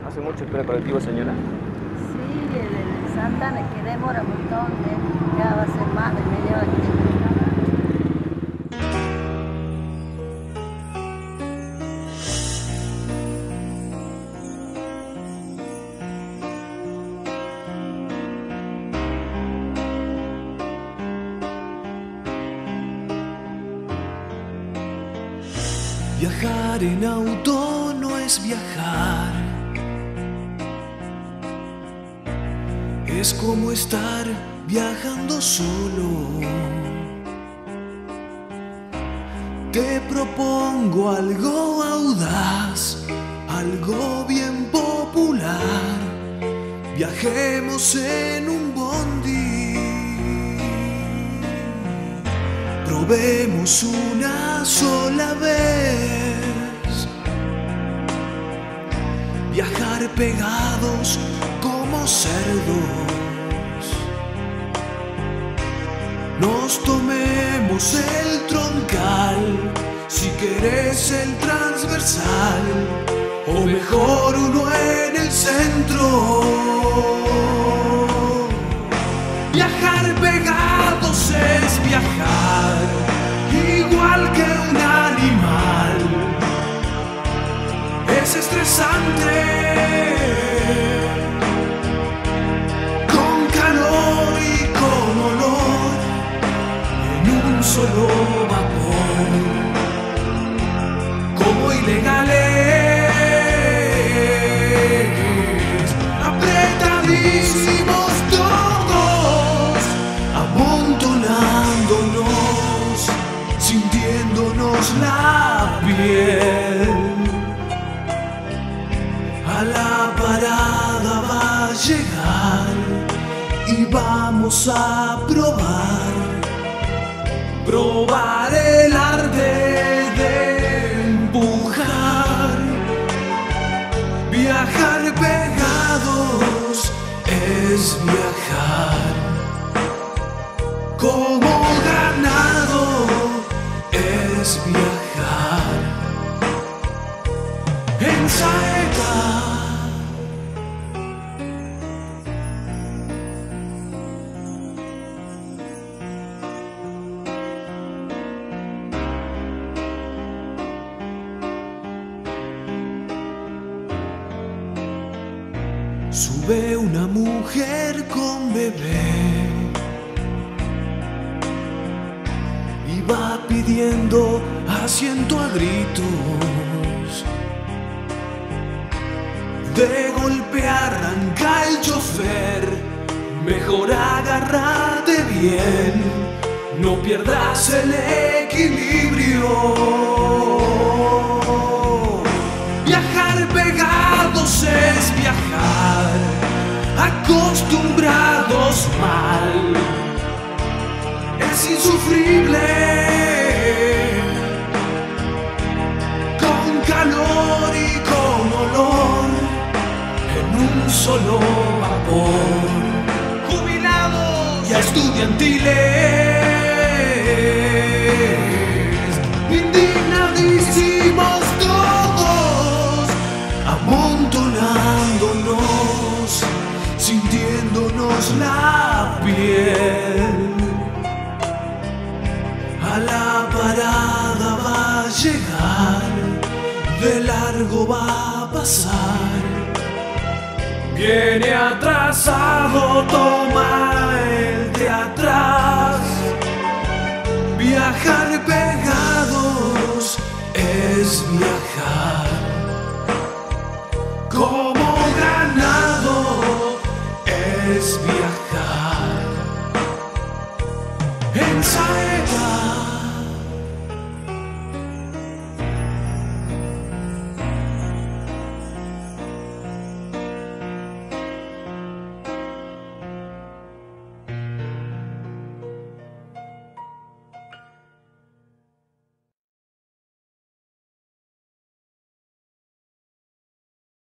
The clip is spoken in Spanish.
¿Hace mucho espera el colectivo, señora? Sí, el Santana, que demora un montón, ya va a ser más de media hora que Viajar en auto no es viajar, es como estar viajando solo. Te propongo algo audaz, algo bien popular. Viajemos en un bondi, probemos una sola vez, viajar pegados como cerdos. Nos tomemos el troncal, si querés el transversal, o mejor uno en el centro. Viajar pegados es viajar, igual que un animal. Es estresante, con calor y con olor, en un solo vapor, como ilegales, apretadísimos todos, amontonándonos, sintiéndonos la piel. A la parada va a llegar y vamos a probar el arte de empujar. Viajar pegados es viajar, como ganado es viajar en saeta. Sube una mujer con bebé y va pidiendo asiento a gritos. De golpe arranca el chofer, mejor agárrate bien, no pierdas el equilibrio. Viajar pegados es viajar, acostumbrados mal, es insufrible, con calor y con olor, en un solo vapor, jubilados y estudiantiles, indignadísimos todos, amontonándonos, sintiéndonos la piel. A la parada va a llegar, de largo va a pasar. Viene atrasado, toma el de atrás. Viajar pegados es viajar, como ganado es viajar.